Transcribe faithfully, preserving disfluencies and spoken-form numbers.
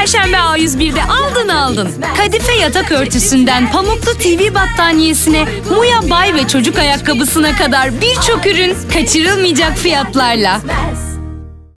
Perşembe A yüz bir'de aldın aldın. Kadife yatak örtüsünden pamuklu T V battaniyesine, Muya bay ve çocuk ayakkabısına kadar birçok ürün kaçırılmayacak fiyatlarla.